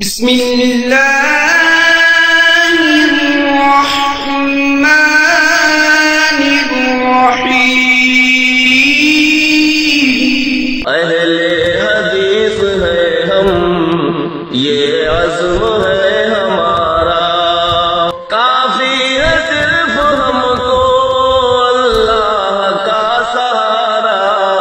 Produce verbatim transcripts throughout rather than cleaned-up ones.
बिस्मिल्लाहिर्रहमानिर्रहीम। अहले हदीस है हम, ये अज़्म है हमारा, काफी है सिर्फ हमको अल्लाह का सहारा।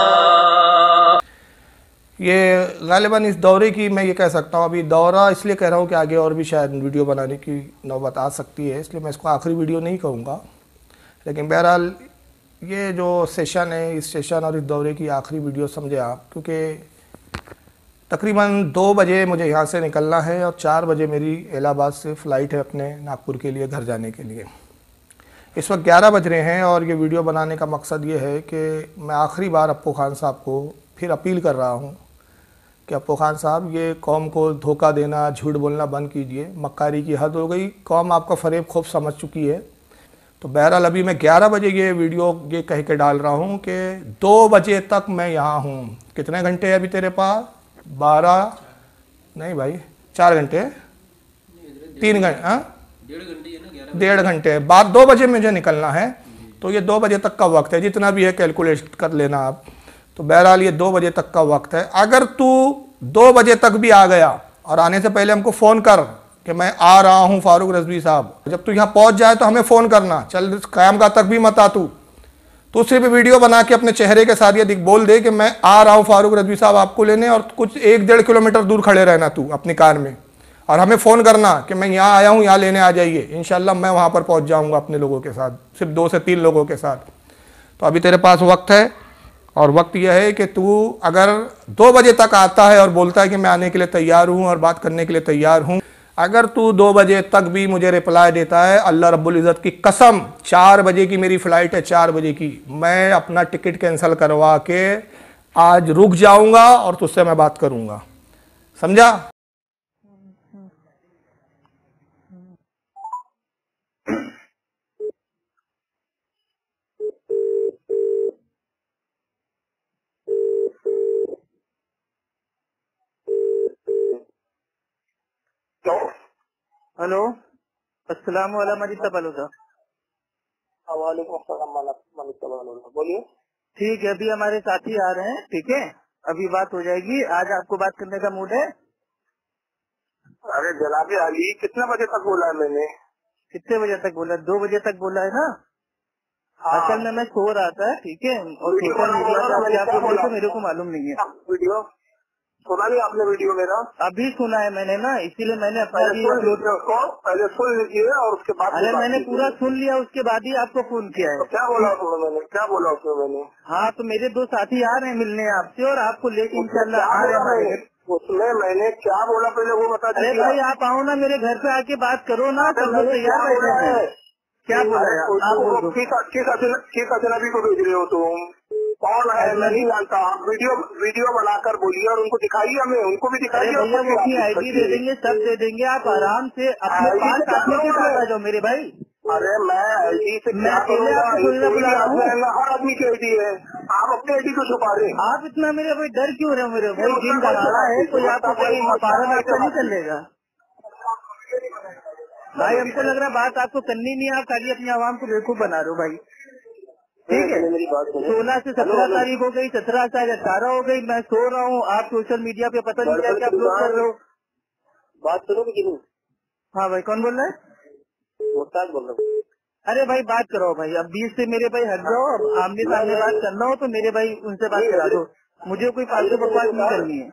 ये गालिबन इस दौरे की मैं ये कह सकता हूँ, अभी दौरा इसलिए कह रहा हूँ कि आगे और भी शायद वीडियो बनाने की नौबत आ सकती है, इसलिए मैं इसको आखिरी वीडियो नहीं कहूँगा। लेकिन बहरहाल ये जो सेशन है, इस सेशन और इस दौरे की आखिरी वीडियो समझे आप, क्योंकि तकरीबन दो बजे मुझे यहाँ से निकलना है और चार बजे मेरी इलाहाबाद से फ़्लाइट है अपने नागपुर के लिए घर जाने के लिए। इस वक्त ग्यारह बज रहे हैं और ये वीडियो बनाने का मकसद ये है कि मैं आखिरी बार अप्पू खान साहब को फिर अपील कर रहा हूँ कि अप्पू खान साहब, ये कौम को धोखा देना, झूठ बोलना बंद कीजिए। मक्कारी की हद हो गई, कौम आपका फ़रेब खूब समझ चुकी है। तो बहरहाल अभी मैं ग्यारह बजे ये वीडियो ये कह के डाल रहा हूँ कि दो बजे तक मैं यहाँ हूँ। कितने घंटे है अभी तेरे पास? बारह नहीं भाई, चार घंटे, तीन घंटे, हाँ डेढ़ घंटे। बाद दो बजे मुझे निकलना है, तो ये दो बजे तक का वक्त है, जितना भी है कैलकुलेट कर लेना आप। तो बहरहाल ये दो बजे तक का वक्त है। अगर तू दो बजे तक भी आ गया और आने से पहले हमको फ़ोन कर कि मैं आ रहा हूँ फारूक रज़वी साहब, जब तू यहाँ पहुँच जाए तो हमें फ़ोन करना। चल क़याम गाह तक भी मत आ तू, तो सिर्फ वीडियो बना के अपने चेहरे के साथ ये दिख बोल दे कि मैं आ रहा हूँ फारूक रज़वी साहब आपको लेने, और कुछ एक डेढ़ किलोमीटर दूर खड़े रहना तू अपनी कार में, और हमें फ़ोन करना कि मैं यहाँ आया हूँ, यहाँ लेने आ जाइए। इंशाल्लाह मैं वहाँ पर पहुँच जाऊँगा अपने लोगों के साथ, सिर्फ दो से तीन लोगों के साथ। तो अभी तेरे पास वक्त है, और वक्त यह है कि तू अगर दो बजे तक आता है और बोलता है कि मैं आने के लिए तैयार हूँ और बात करने के लिए तैयार हूँ, अगर तू दो बजे तक भी मुझे रिप्लाई देता है, अल्लाह रब्बुल इज़्ज़त की कसम, चार बजे की मेरी फ़्लाइट है, चार बजे की, मैं अपना टिकट कैंसिल करवा के आज रुक जाऊँगा और तुझसे मैं बात करूँगा। समझा? हेलो, अस्सलाम वालेकुम मजीद तबालुदा। वालेकुम अस्सलाम मलिक तबालुदा, बोलिए। ठीक है, अभी हमारे साथी आ रहे हैं, ठीक है, अभी बात हो जाएगी। आज आपको बात करने का मूड है? अरे जनाबे अली, कितने बजे तक बोला है मैंने? कितने बजे तक बोला? दो बजे तक बोला है ना? हाँ। असल में मैं सो रहा था, ठीक है, और सोशल मीडिया पे क्या बोल रहे थे मेरे को मालूम नहीं है। वीडियो सुना नहीं आपने? वीडियो मेरा अभी सुना है मैंने ना, इसीलिए मैंने अपना पहले सुन लीजिए उसको, पहले सुन लीजिए और उसके बाद। अरे मैंने पूरा सुन लिया, उसके बाद ही आपको फोन किया है। तो क्या बोला उसमें मैंने? क्या बोला उसमें मैंने? हाँ, तो मेरे दो साथी आ रहे हैं मिलने आपसे, और आपको लेके इंशाल्लाह आ रहे हैं। उसमें मैंने क्या बोला पहले वो बता अरे दीजिए। भाई आप आओ ना मेरे घर पे, आके बात करो ना, सब लोग तैयार बैठे हैं। क्या बोला यार? आप बोल दो। किस अजनबी को भेज रहे हो तुम? कौन है? मैं नहीं जानता। आप वीडियो वीडियो बनाकर बोलिए और उनको दिखाइए, हमें उनको भी दिखाइए। भैया वो अपनी आईडी दे देंगे, सब दे देंगे, आप आराम से अपने पास आने के पास आ जाओ मेरे भाई। अरे मैं आईडी से मैं अकेले आपको थोड़ी ना बुला रहा हूँ, हर आदमी की आईडी है। आप अपनी आईडी को छुपा रहे हैं। आप इतना मेरे भाई डर क्यों रहे हो मेरे भाई? दिन दहाड़ा है, कोई आपको कोई मसारा नाश्ता नहीं चलेगा भाई। हमको लग रहा है बात आपको करनी नहीं है, आप खाली अपनी आवाम को बेवकूफ बना रहे हो भाई। ठीक है, मेरी बात सोलह से सत्रह तारीख हो गई, सत्रह से आज अठारह हो गई, मैं सो रहा हूँ, आप सोशल मीडिया पे पता नहीं क्या क्या अपलोड कर रहे हो। बात करो कि नहीं? हाँ भाई, कौन बोल रहा है? मुश्ताक बोल रहा हूँ। अरे भाई बात करो भाई, अब बीच से मेरे भाई हट जाओ। अब आमने सामने बात करना हो तो मेरे भाई उनसे बात करा दो, मुझे कोई फालतू बकवास नहीं करनी है।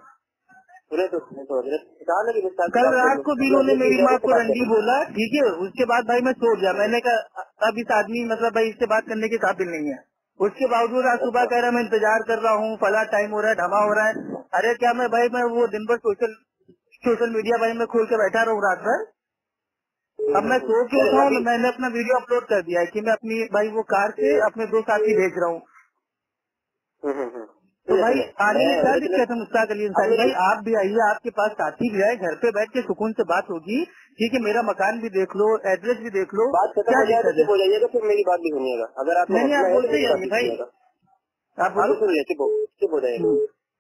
कल रात को बीनों ने मेरी माँ को रंडी बोला, ठीक है, उसके बाद भाई मैं सो गया। मैंने कहा अब इस आदमी मतलब भाई इससे बात करने के काबिल नहीं है। उसके बावजूद आज सुबह कह रहा है मैं इंतजार कर रहा हूँ, फला टाइम हो रहा है, ढमा हो रहा है। अरे क्या मैं भाई मैं वो दिन भर सोशल सोशल मीडिया भाई मैं खोल के बैठा रहूँ रात भर? अब मैं सो के उठा हूँ, मैंने अपना वीडियो अपलोड कर दिया है कि मैं अपनी भाई वो कार से अपने दो साथी भेज रहा हूँ। तो भाई आने में क्या दिक्कत है मुश्ताक अली अंसारी भाई? आप भी आइए, आपके पास साथी भी आए, घर पे बैठ के सुकून से बात होगी। ठीक है, मेरा मकान भी देख लो, एड्रेस भी देख लो, बात क्या दिक्कत है? हो जाइएगा, फिर मेरी बात भी सुनिएगा। अगर आप नहीं आप बोलते जाइए भाई, आप बोलो चुप हो जाइएगा।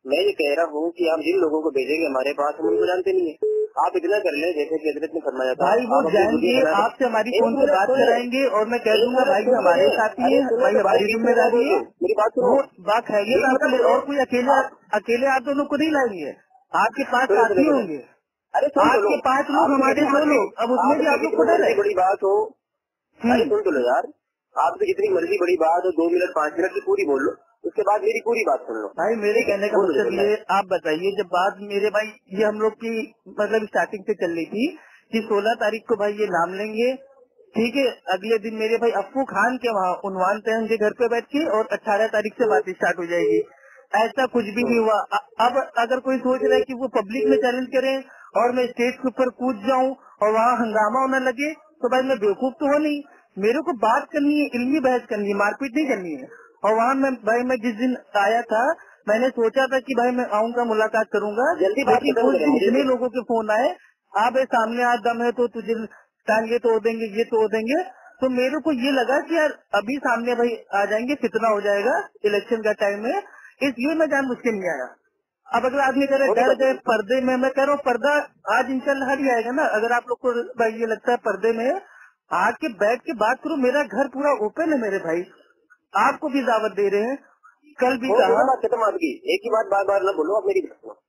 मैं ये कह रहा हूँ कि आप जिन लोगों को भेजेंगे हमारे पास, हम उनको जानते नहीं है। आप इतना कर ले जैसे कि हजरत ने फरमाया था, भाई वो जाएंगे आपसे हमारी फोन पे बात कराएंगे और मैं कह दूंगा भाई हमारे साथी है, भाई हमारी जिम्मेदारी है। मेरी बात सुनो, वो बात है ये आपके लिए, और कोई अकेले अकेले आप दोनों को नहीं लाएंगे, आपके पास साथी होंगे। अरे आपके पांच लोग हमारे दो लोग, अब उसमें भी आप लोग को डर है। बड़ी बात हो, अरे सुन तो लो यार, आपकी जितनी मर्जी बड़ी बात हो, दो मिनट पाँच मिनट की पूरी बोल लो, उसके बाद मेरी पूरी बात सुन लो। भाई मेरे कहने का मतलब ये, आप बताइए, जब बात मेरे भाई ये हम लोग की मतलब स्टार्टिंग से चल रही थी कि सोलह तारीख को भाई ये नाम लेंगे, ठीक है, अगले दिन मेरे भाई अफ्फू खान के वहाँ उन्वान तय होंगे घर पे बैठ के, और अठारह तारीख से बात स्टार्ट हो जाएगी। ऐसा कुछ भी नहीं हुआ। अब अगर कोई सोच रहा है कि वो पब्लिक में चैलेंज करें और मैं स्टेज के ऊपर कूद जाऊं और वहाँ हंगामा होने लगे, तो भाई मैं बेवकूफ तो हो नहीं। मेरे को बात करनी है, इल्मी बहस करनी है, मारपीट नहीं करनी है। और वहाँ मैं भाई मैं जिस दिन आया था, मैंने सोचा था कि भाई मैं आऊंगा, मुलाकात करूंगा, लेकिन कुछ दिन इतने लोगों के फोन आए, आप सामने आज दम है तो तुझे टांगे तोड़ देंगे, ये तोड़ देंगे। तो मेरे को ये लगा कि यार अभी सामने भाई आ जाएंगे, फितना हो जाएगा, इलेक्शन का टाइम है, इसलिए मैं जान मुझ के नहीं आया। अब अगर आदमी कह रहे डर गए पर्दे में, मैं कह रहा हूँ पर्दा आज इंशाल्लाह हट जाएगा ना। अगर आप लोग को भाई ये लगता है पर्दे में आके बैठ के बात करो, मेरा घर पूरा ओपन है मेरे भाई, आपको भी दावत दे रहे हैं। कल भी कहा खत्म, आपकी एक ही बात बार बार ना बोलो, आप मेरी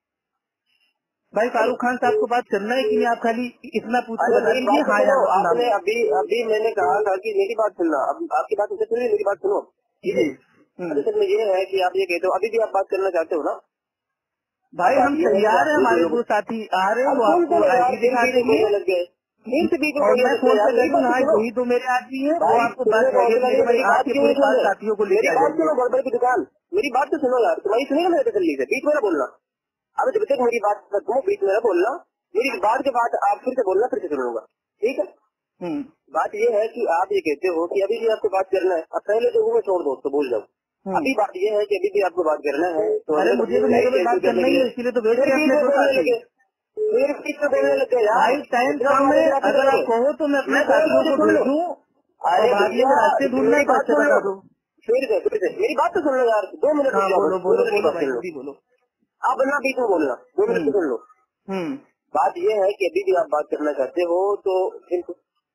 भाई फारूक खान साहब को बात करना है कि नहीं, आप खाली इतना पूछ के बता दीजिए। हाँ यार आपने अभी अभी मैंने कहा था कि मेरी बात सुनना, अब आपकी बात मुझे सुनिए, मेरी बात सुनो। असल में ये है कि आप ये कहते हो अभी भी आप बात करना चाहते हो ना भाई, हम तैयार है, हमारे दो साथी आ रहे हैं, वो आपको आईडी दिखा देंगे लग गए। और मैं फोन पे कर दूँ, हाँ वही तो मेरे आदमी है, वो आपको बात करेंगे भाई, आपके पूरे पास साथियों को लेकर आ जाएंगे। गड़बड़ की दुकान, मेरी बात तो सुनो यार, तुम्हारी सुनेगा मेरे तसल्ली से, बीच में ना बोलना। अब जब तक मेरी बात रखूँ बीच में ना बोलना, मेरी बात के बाद आप फिर से बोलना, फिर से सुनूंगा, ठीक है। बात ये है कि आप ये कहते हो कि अभी भी आपको बात करना है, अब पहले जो हुए छोड़ दो तो भूल जाओ। अभी बात ये है कि अभी भी आपको बात करना है, तो अरे मुझे तो मेरे बात करना ही है, इसलिए तो भेज रहे हैं। फिर बीच में बोलने लग गए यार, टाइम कम है, अगर आप कहो तो मैं अपने साथियों को भेजूं, अरे रास्ते ढूंढना बात सुन लो, फिर से फिर से मेरी बात तो सुन लो यार, दो मिनट बोलो बोलो बोलो भाई बोलो, आप ना बीच में बोलना, दो मिनट सुन लो। बात ये है कि अभी भी आप बात करना चाहते हो तो जिनको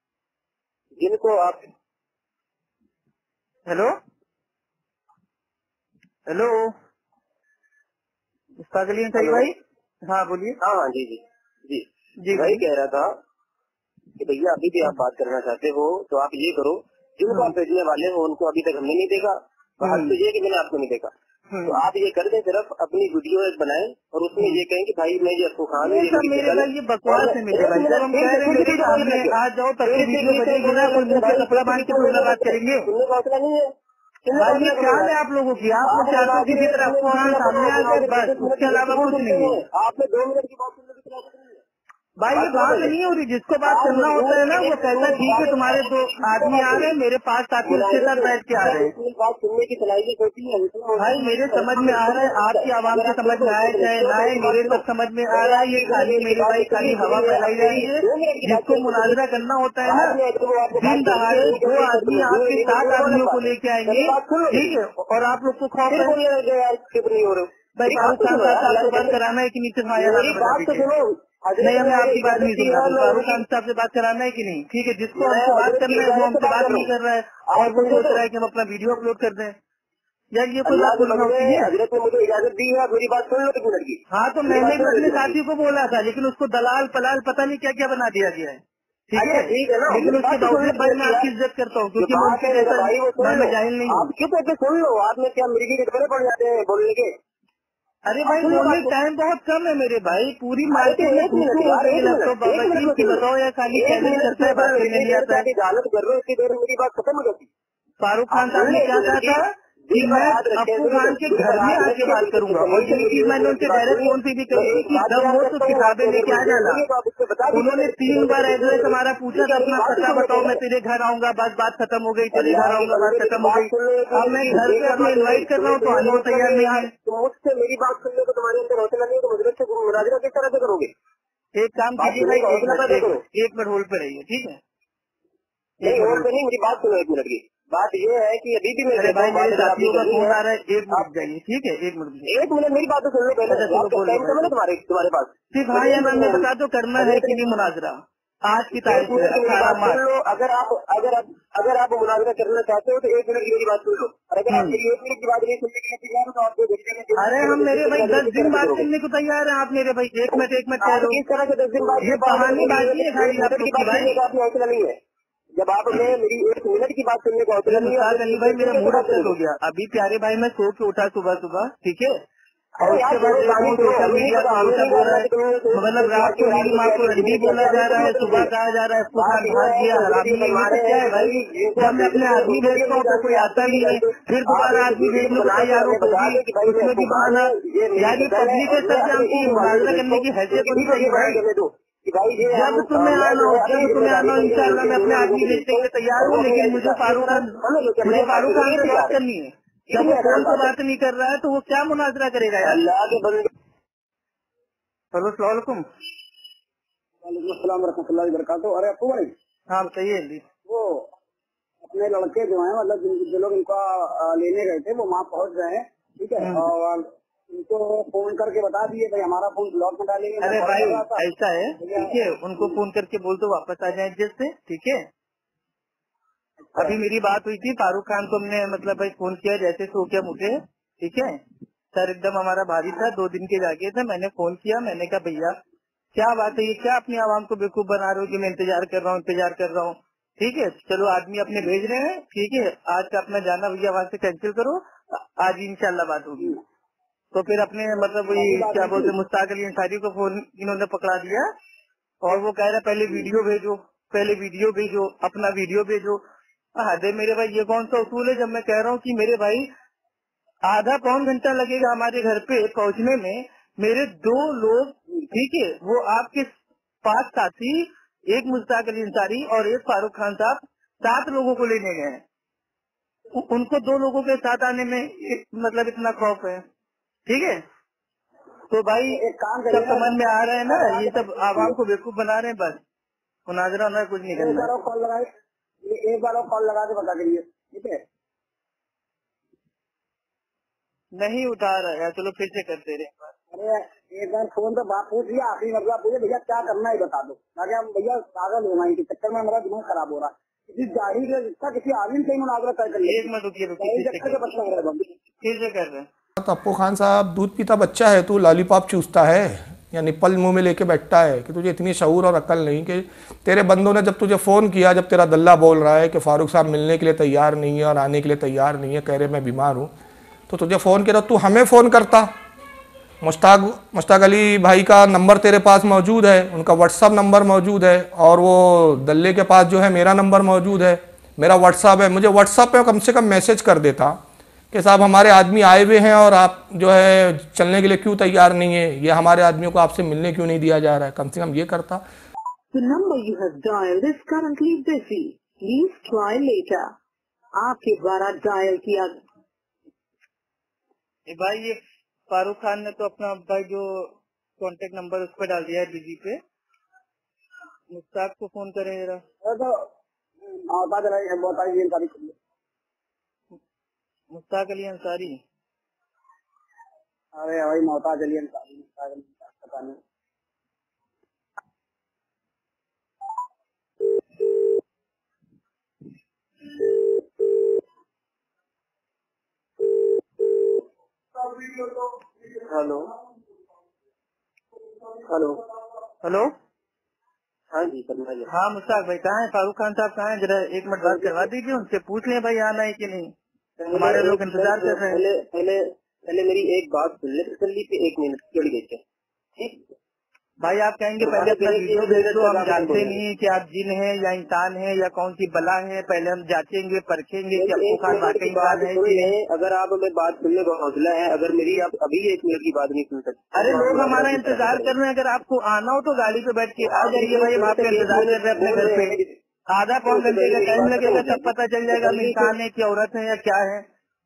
जिनको आप हेलो हेलो मुस्ताकलीन सही भाई, हाँ बोलिए। हाँ हाँ जी जी जी जी भाई कह रहा था कि भैया अभी भी आप बात करना चाहते हो तो आप ये करो, जिनको आप भेजने वाले हो उनको अभी तक हमने नहीं देखा, बात तो ये कि मैंने आपको नहीं देखा, तो आप ये कर दें, सिर्फ अपनी वीडियो एक बनाएं और उसमें ये कहें कि भाई मैं ये अफ्फू खान हूँ। मेरे भाई ये बकवास है मेरे भाई, जब हम कह रहे हैं मेरे सामने आ जाओ तब वीडियो बनेगी ना, कोई मुझे कपड़ा बांध के कोई बात करेंगे, सुनने का हौसला नहीं है। भाई ये क्या है आप लोगों की, आप लोग चाहते हो किसी तरह अफ्फू खान सामने आ जाए, बस उसके अलावा कुछ नहीं है। आपने दो मिनट की बात सुनने की जरूरत नहीं है भाई, ये बात नहीं हो रही, जिसको बात करना होता है ना वो कहता है ठीक है तुम्हारे दो आदमी आ रहे हैं, मेरे पास साथी उसके साथ बैठ के आ रहे हैं। बात सुनने की सलाहियत होती है भाई मेरे समझ में आ रहा है, आपकी आवाम के समझ में आए चाहे ना आए, मेरे तक समझ में आ रहा है, ये खाली मेरे भाई खाली हवा फैलाई जा रही है। जिसको मुनाजरा करना होता है ना, दिन दहाड़े दो आदमी आपके सात आदमियों को लेके आएंगे, ठीक है, और आप लोग को खौफ है भाई फारूक खान साहब से बात कराना है कि नीचे खाया नहीं, हमें आपकी बात नहीं सुनना, फारूक खान साहब से बात कराना है कि नहीं, ठीक है, जिसको हमसे बात करना है वो हमसे बात नहीं कर रहा है और वो सोच रहा है कि हम अपना वीडियो अपलोड कर दें। यार ये कोई बात बोलना होती है, हजरत ने मुझे इजाजत दी है, मेरी बात सुन लो एक मिनट की। हाँ तो मैंने भी अपने साथी को बोला था, लेकिन उसको दलाल पलाल पता नहीं क्या क्या बना दिया गया है, ठीक है ठीक है ना, लेकिन उसके बावजूद भाई मैं आपकी इज्जत करता हूँ क्योंकि मैं उनके जैसा मैं जाहिल नहीं हूँ। आप क्यों कहते सुन लो, आप में क्या मिर्गी के टुकड़े पड़ जाते हैं बोलने के। अरे भाई बोलने टाइम बहुत कम है मेरे भाई, पूरी मार्केट में लैपटॉप बाबा जी की बताओ या खाली चैलेंज करता है, बात करने नहीं आता है। हालत कर रहे हो इतनी देर मेरी बात खत्म हो जाती। फारूक खान साहब ने क्या कहा था कि मैं अफ्फू खान के घर में आके बात करूंगा, और ये चीज मैंने उनसे डायरेक्ट फोन पे भी कही कि दम हो तो किताबें लेके आ जाना। उन्होंने तीन बार एड्रेस हमारा पूछा था, अपना पता बताओ, मैं तेरे घर आऊंगा, बस बात खत्म हो गई, तेरे घर आऊंगा, बात खत्म हो गई। अब मैं घर पे अपने इन्वाइट कर रहा हूँ तो आने को तैयार नहीं है। मुझसे मेरी बात सुनने को तुम्हारे अंदर हौसला नहीं है तो मुझे से मुनाजरा किस तरह से करोगे। एक काम कीजिए भाई, एक मिनट होल्ड पे रहिए, ठीक है। नहीं होल्ड पे नहीं, मेरी बात सुनो एक मिनट की। बात ये है कि अभी भी अरे भाई मेरे साथियों का फोन आ है। रहा है, एक मिनट जाइए, ठीक है, एक मिनट एक मिनट मेरी बात तो सुन लो पहले। टाइम कम है ना तुम्हारे तुम्हारे पास? सिर्फ हाँ या ना में बता दो, करना है कि नहीं मुनाजरा आज की तारीख में अठारह मार्च। सुन लो, अगर आप अगर आप अगर आप मुनाजरा करना चाहते हो तो एक मिनट की मेरी बात सुन लो, और अगर आप मेरी एक मिनट की बात नहीं सुनने के लिए तैयार हो तो आपको देखिए। अरे हम मेरे भाई दस दिन बाद सुनने को तैयार हैं आप मेरे भाई, एक मिनट एक मिनट कह रहे हो। किस तरह से दस दिन बाद ये बहाने बाजी है खाली आप की लोग बात की भाई। सुनने का आपको हौसला नहीं है? जब आप में मेरी एक मिनट की बात सुनने का हौसला नहीं मुस्ताक अली भाई मेरा मूड अपसेट हो है। गया। अभी प्यारे भाई मैं सो के उठा सुबह सुबह, ठीक है, और अरे उसके यार बाद वो देखा गाली हूँ तो सोशल हमें मीडिया पता, पर हमें उल्टा नहीं बोल बोलना रहा है, कि तुम्हें मतलब रात को मेरी माँ को रंडी बोला जा रहा है, सुबह कहा जा रहा है इसको खान भाग गया हरामी है। ये सब क्या है भाई? जब मैं अपने आदमी भेजता हूँ तो कोई आता नहीं है, फिर दोबारा आदमी भेजने को तैयार हो तो भी उसमें भी बहाना। यार ये पब्लिक है सर, जानती है मुनाजरा करने की हैसियत होनी चाहिए भाई। जब तुम्हें आना हो जब तुम्हें आना हो इंशाल्लाह मैं अपने आदमी भेजने के लिए तैयार हूँ, लेकिन मुझे फारूक खान मुझे फारूक खान से बात करनी है। जब वो फोन से बात नहीं कर रहा है तो वो क्या मुनाजरा करेगा यार? अल्लाह के बंदे। हेलो अस्सलाम वालेकुम। वालेकुम अस्सलाम रहमतुल्लाहि व बरकातहू। अरे अप्पू भाई, हाँ बताइए जी। वो अपने लड़के जो हैं, मतलब जिन- जो लोग इनका अ, लेने गए थे वो वहाँ पहुँच गए हैं, ठीक है, और उनको फोन करके बता दिए भाई हमारा फोन ब्लॉक में डालेंगे। अरे भाई ऐसा है, ठीक है, उनको फोन करके बोल दो वापस आ जाए जैसे, ठीक है। अभी मेरी बात हुई थी फारूक खान को, हमने मतलब भाई फोन किया जैसे सो क्या मुझे, ठीक है सर, एकदम हमारा भारी था, दो दिन के जाके थे। मैंने फोन किया, मैंने कहा भैया क्या बात है, ये क्या अपनी आवाम को बेवकूफ बना रहे हो कि मैं इंतजार कर रहा हूँ इंतजार कर रहा हूँ, ठीक है चलो आदमी अपने भेज रहे हैं, ठीक है आज का अपना जाना भैया वहाँ से कैंसिल करो, आज ही इंशाल्लाह बात होगी। तो फिर अपने मतलब वही क्या बोलते मुस्ताक अली अंसारी को फोन इन्होंने पकड़ा दिया और वो कह रहा पहले वीडियो भेजो, पहले वीडियो भेजो, अपना वीडियो भेजो। हदे मेरे भाई, ये कौन सा उसूल है? जब मैं कह रहा हूँ कि मेरे भाई आधा पौन घंटा लगेगा हमारे घर पे पहुंचने में, मेरे दो लोग, ठीक है, वो आपके पांच साथी, एक मुस्ताक अली अंसारी और एक फारूक खान साहब, सात लोगों को लेने गए हैं। उ- उनको दो लोगों के साथ आने में इ- मतलब इतना खौफ है, ठीक है। तो भाई एक काम सब समझ में आ रहा है ना, ये सब आवाम को बेवकूफ बना रहे हैं, बस मुनाजरा होना कुछ नहीं एक करना बार है। और कॉल लगाए, एक बार और कॉल लगा के बता करिए, ठीक है। नहीं उठा रहा है, चलो फिर से करते रहे। अरे एक बार फोन पे बात पूछ लिया, आखिरी मतलब पूछे भैया क्या करना है बता दो, ताकि हम भैया पागल हो गए, चक्कर में हमारा दिमाग खराब हो रहा है। किसी गाड़ी का रिश्ता किसी आदमी से ही मुनाजरा तय कर एक मिनट रुकिए रुकिए, चक्कर के बच्चा हो रहा है। फिर से कर रहे हैं। तो अप्पू खान साहब, दूध पीता बच्चा है तू, लॉलीपॉप चूसता है या निप्पल मुंह में लेके बैठता है कि तुझे इतनी शऊर और अक्ल नहीं कि तेरे बंदों ने जब तुझे फ़ोन किया, जब तेरा दल्ला बोल रहा है कि फारूक साहब मिलने के लिए तैयार नहीं है और आने के लिए तैयार नहीं है, कह रहे मैं बीमार हूँ, तो तुझे फ़ोन किया तू हमें फ़ोन करता। मुश्ताक मुश्ताक अली भाई का नंबर तेरे पास मौजूद है, उनका व्हाट्सअप नंबर मौजूद है, और वो दल्ले के पास जो है मेरा नंबर मौजूद है, मेरा व्हाट्सअप है, मुझे व्हाट्सअप पे कम से कम मैसेज कर देता कि साहब हमारे आदमी आए हुए हैं और आप जो है चलने के लिए क्यों तैयार नहीं है, ये हमारे आदमियों को आपसे मिलने क्यों नहीं दिया जा रहा है, कम से कम ये करता। The number you have dialed is currently busy. Please try later. आपके द्वारा डायल किया ए भाई ये फारूक खान ने तो अपना भाई जो कांटेक्ट नंबर उस पर डाल दिया है बिजी पे, मुश्ताक को फोन करे जरा। तो बता रहे बताइए तारीख मुश्ताक अली अंसारी, अरे भाई मोहताज अली अंसारी, पता नहीं। हेलो हेलो हेलो हाँ जी फरमाइए। हाँ मुश्ताक भाई कहाँ है? फारूक खान साहब कहाँ है? जरा एक मिनट बात करवा दीजिए उनसे, पूछ लें भाई आना है कि नहीं, हमारे लोग इंतजार कर रहे हैं। पहले पहले पहले मेरी एक बात सुन ले, तसल्ली पे एक मिनट चढ़ गई थे, ठीक भाई आप कहेंगे पहले अपना वीडियो भेज दो, हम जानते नहीं कि आप जिन हैं या इंसान हैं या कौन सी बला है, पहले हम जांचेंगे परखेंगे कि अप्पू खान वाकई इंसान है कि नहीं। अगर आप हमें बात सुनने का हौसला है, अगर मेरी आप अभी एक मिनट की बात नहीं सुन सकते। अरे लोग हमारा इंतजार कर रहे हैं, अगर आपको आना हो तो गाड़ी पे बैठ के आ जाइए भाई, हम आपका इंतजार कर रहे हैं अपने घर पे। आधा पौन घंटे का टाइम लगेगा, तब पता चल जाएगा हम इंसान है कि औरत है या क्या है।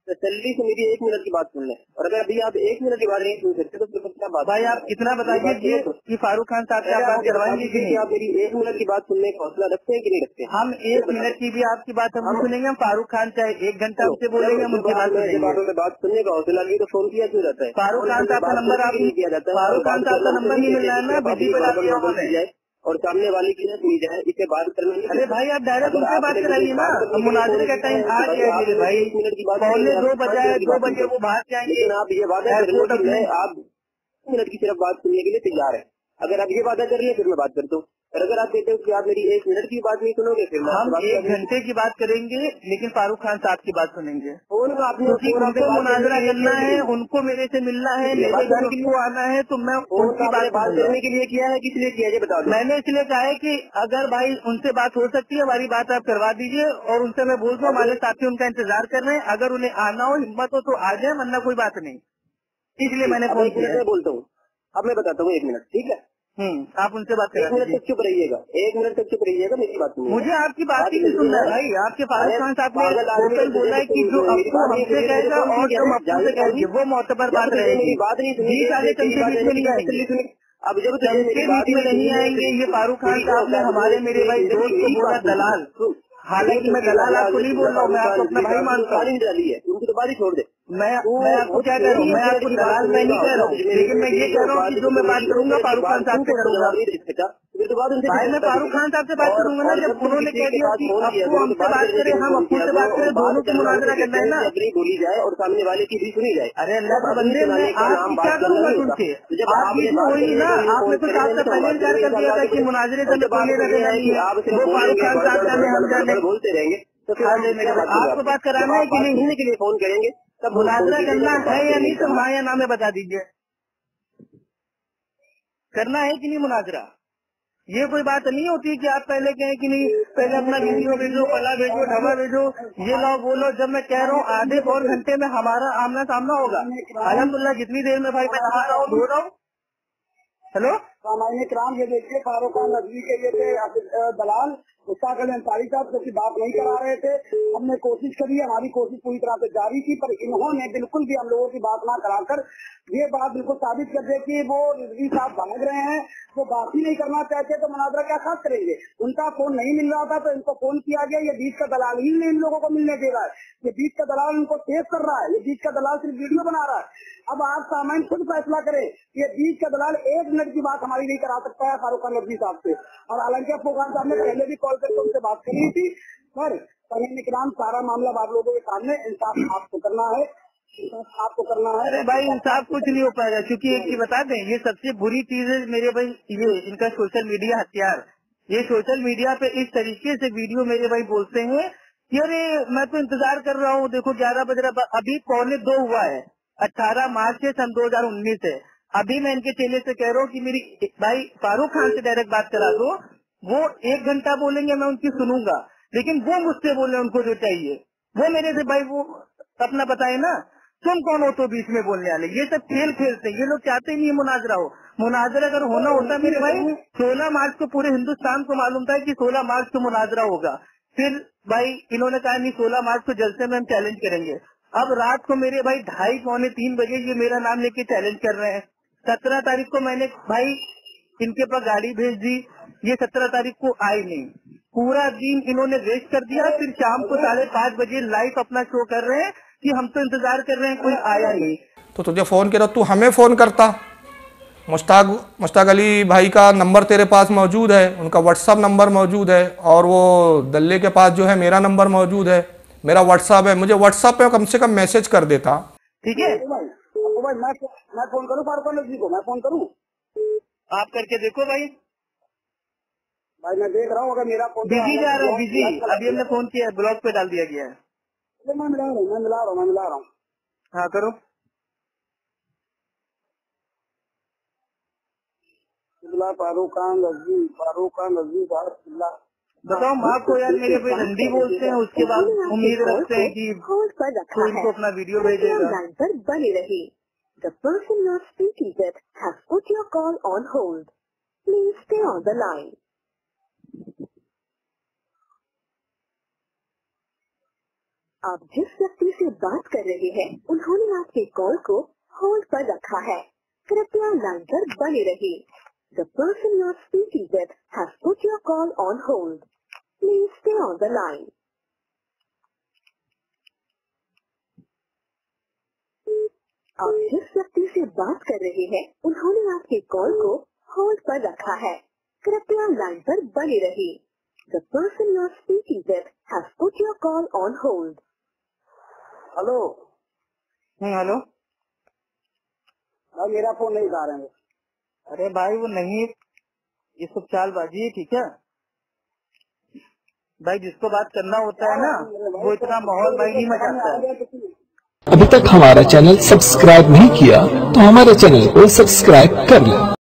तसल्ली से मेरी एक मिनट की बात सुन ले, और अगर अभी आप एक मिनट की बात नहीं सुन सकते तो फिर क्या बात। भाई आप इतना बताइए कि फारूक खान साहब से आप बात करवाएंगे कि नहीं? आप मेरी एक मिनट की बात सुनने का हौसला रखते हैं कि नहीं रखते? हम एक मिनट की भी आपकी बात हम सुनेंगे। हम फारूक खान चाहे एक घंटा हमसे बोलेंगे, हम उनकी बात सुनेंगे। बात सुनने का हौसला लगी तो फोन किया क्यों जाता है? फारूक खान साहब का नंबर आप किया जाता है, फारूक खान साहब का नंबर नहीं मिल रहा है ना, बिजी बता दिया उन्होंने और सामने वाले की न सुनी जाए, इसे बात करने। अरे भाई आप डायरेक्ट उनसे बात कराइए ना। मुनाजरे का टाइम आ गया मेरे भाई, पौने दो बजे दो बजे वो बाहर जाएंगे। आप ये वादा कर लो कि आप मिनट की सिर्फ बात सुनने के लिए तैयार है। अगर आप ये वादा कर ले फिर मैं बात करता हूँ, और अगर आप कहते हो कि आप मेरी एक मिनट की बात नहीं सुनोगे फिर हम एक घंटे की बात करेंगे, लेकिन फारूक खान साहब की बात सुनेंगे। फोन में आपने क्योंकि उनको मुनाजरा करना है, उनको मेरे से मिलना है, मेरे घर के लिए आना है, तो मैं उनकी बात करने के लिए किया है, किस लिए किया है बता दो। मैंने इसलिए कहा है कि अगर भाई उनसे बात हो सकती है, हमारी बात आप करवा दीजिए, और उनसे मैं बोल दूँ हमारे साथी उनका इंतजार कर रहे हैं, अगर उन्हें आना हो, हिम्मत हो तो आ जाए, वरना कोई बात नहीं। इसलिए मैंने फोन किया। बोलता हूँ, अब मैं बताता हूँ, एक मिनट ठीक है। हम्म आप उनसे बात करें। एक मिनट तक चुप रहिएगा, एक मिनट तक चुप रहिएगा, मेरी बात सुनिए। मुझे आपकी बात ही नहीं सुनना है भाई। आपके फारूक खान साहब ने ओपन बोला है कि जो अप्पू हमसे कहेगा और जो अप्पू से कहेगी वो मोतबर बात रहेगी। बात नहीं सुनी, बीच आगे चमचे बीच में नहीं आएंगे, अब जब चमचे बीच में नहीं आएंगे। ये फारूक खान साहब ने हमारे मेरे भाई दोस्त को बोला दलाल, हालांकि मैं दलाल आपको नहीं बोल रहा हूँ, मैं आपको अपना भाई मानता हूँ। डाली है उनकी तो बात ही छोड़ दे। मैं मैं आपको क्या कह रहा हूँ, मैं आपको दलाल मैं नहीं कह रहा हूँ, लेकिन मैं ये कह रहा हूँ कि जो मैं बात करूंगा फारूक खान साहब से करूंगा। भाई मैं फारूक खान साहब से बात करूंगा ना, जब उन्होंने कह दिया कि अप्पू हमसे बात करे, हम अप्पू से बात करें, दोनों को मुनाजरा करना है ना। बोली जाए और सामने वाले की भी सुनी जाए। अरे अल्लाह का बंदे, मैं आपकी क्या करूंगा तुमसे? आप बीच में होगी ना, आपने तो साफ से पहले इनकार कर दिया था कि मुनाजरे से कोई लेना देना नहीं है, वो फारूक खान साहब जाने हम जाने बोलते रहेंगे। तो आपको बात कराना है कि नहीं के लिए फोन करेंगे, तब मुनाजरा करना है या नहीं, तो हाँ या ना में बता दीजिए, करना है कि नहीं मुनाजरा। ये कोई बात नहीं होती कि आप पहले कहें कि नहीं, पहले अपना वीडियो भेजो, फला भेजो, ढवा भेजो, ये लो वो लो। जब मैं कह रहा हूँ आधे और घंटे में हमारा आमना सामना होगा, अल्हम्दुलिल्लाह जितनी देर में भाई मैं नहा रहा हूँ, धो रहा हूँ। हेलो सामान्य क्राम, ये देखिए फारूक खान नजवी के ये थे दलाल मुश्ताक अली अंसारी साहब, जो की बात नहीं करा रहे थे। हमने कोशिश करी, हमारी कोशिश पूरी तरह से जारी थी, पर इन्होंने बिल्कुल भी हम लोगों की बात ना कराकर ये बात बिल्कुल साबित कर दे कि वो रिजवी साहब भाग रहे हैं, वो बात ही नहीं करना चाहते, तो मुनाजरा क्या खास करेंगे। उनका फोन नहीं मिल रहा था तो इनको फोन किया गया। ये बीच का दलाल ही नहीं इन लोगों को मिलने दे रहा है, ये बीच का दलाल उनको तेज कर रहा है, ये बीच का दलाल सिर्फ वीडियो बना रहा है। अब आप सामान्य खुद फैसला करें, ये बीच का दलाल एक मिनट की बात हमारी नहीं करा सकता है फारूक खान नजवी साहब से। और हालांकि अप्पू खान साहब ने पहले भी कॉल करके उनसे बात करनी थी, पर निकराम सारा मामला आप लोगों के सामने, इंसाफ आपको करना है, आपको करना है। अरे भाई इंसाफ कुछ नहीं हो पाएगा, क्योंकि एक चीज बता दें, ये सबसे बुरी चीज है मेरे भाई, ये इनका सोशल मीडिया हथियार। ये सोशल मीडिया पे इस तरीके से वीडियो मेरे भाई बोलते हैं कि अरे मैं तो इंतजार कर रहा हूँ, देखो ग्यारह बज रहा, अभी पौने दो हुआ है, अठारह मार्च से सन दो हजार उन्नीस है। अभी मैं इनके चेले से कह रहा हूँ कि मेरी भाई फारूक खान से डायरेक्ट बात करा दो, वो एक घंटा बोलेंगे मैं उनकी सुनूंगा, लेकिन वो मुझसे बोले उनको जो चाहिए, वो मेरे से भाई वो अपना बताए ना, तुम कौन हो तो बीच में बोलने वाले। ये सब खेल खेलते हैं, ये लोग चाहते ही नहीं मुनाजरा हो। मुनाजरा अगर होना होता मेरे भाई, सोलह मार्च को पूरे हिंदुस्तान को मालूम था कि सोलह मार्च को मुनाजरा होगा। फिर भाई इन्होंने कहा नहीं, सोलह मार्च को जलसे में हम चैलेंज करेंगे। अब रात को मेरे भाई ढाई पौने तीन बजे ये मेरा नाम लेके चैलेंज कर रहे हैं। सत्रह तारीख को मैंने भाई इनके पास गाड़ी भेज दी, ये सत्रह तारीख को आई नहीं, पूरा दिन इन्होंने वेस्ट कर दिया। फिर शाम को साढ़े पाँच बजे लाइव अपना शो कर रहे हैं कि हम तो इंतजार कर रहे हैं, कोई आया नहीं। तो तुझे फ़ोन किया, तू हमें फ़ोन करता। मुश्ताक मुश्ताक अली भाई का नंबर तेरे पास मौजूद है, उनका व्हाट्सअप नंबर मौजूद है, और वो दल्ले के पास जो है मेरा नंबर मौजूद है, मेरा व्हाट्सअप है, मुझे व्हाट्सअप पे कम से कम मैसेज कर देता। ठीक है भाई, भाई मैं मैं फोन करूँ फारूक खान नजवी को, मैं फोन करूँ? आप करके देखो भाई। भाई मैं देख रहा हूँ, अगर मेरा फोन बिजी जा रहा है, बिजी। अभी हमने फोन किया है, ब्लॉक पे डाल दिया गया है। मैं मिला रहा हूँ, मैं मिला रहा हूँ, मैं मिला रहा हूँ। हाँ करो। फारूक खान नजवी, फारूक खान नजवी बताओ माँ को यार, मेरे पे रंडी बोलते हैं, उसके बाद उम्मीद रखते हैं कि कोई इनको अपना वीडियो भेजेगा। लाइन पर बने रही। The person you are speaking with has put your call on hold. Please stay on the line. आप जिस व्यक्ति से बात कर रहे हैं उन्होंने आपके कॉल को होल्ड पर रखा है। कृपया लाइन पर बने रहिए। The person you are speaking with has put your call on hold. Please stay on the line. आप जिस व्यक्ति से बात कर रहे हैं उन्होंने आपके कॉल को होल्ड पर रखा है। कृपया लाइन पर बने रहिए। The person you are speaking with has put your call on hold. Hello. Hmm hello. भाई मेरा फोन नहीं उठा रहे हैं। अरे भाई वो नहीं, ये सब चालबाजी है, ठीक है भाई। जिसको बात करना होता है ना वो इतना माहौल भाई नहीं मचाता है। अभी तक हमारा चैनल सब्सक्राइब नहीं किया तो हमारे चैनल को सब्सक्राइब कर लें।